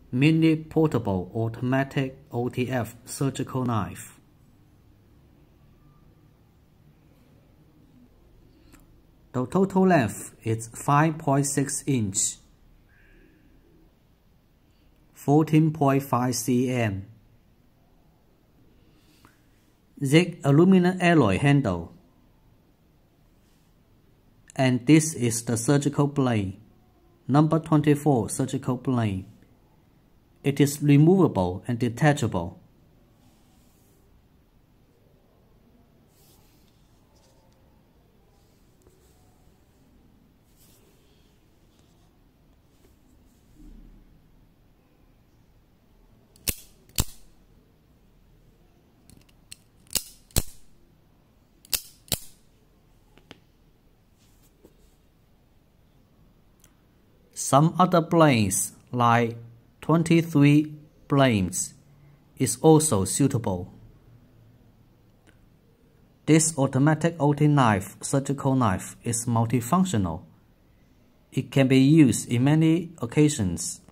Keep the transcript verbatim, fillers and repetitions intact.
Mini Portable Automatic O T F Surgical Knife. The total length is five point six inches, fourteen point five centimeters. Zinc aluminum alloy handle. And this is the surgical blade, number twenty-four surgical blade. It is removable and detachable. Some other blades, like twenty-three blades, is also suitable. This automatic O T knife, surgical knife, is multifunctional. It can be used in many occasions.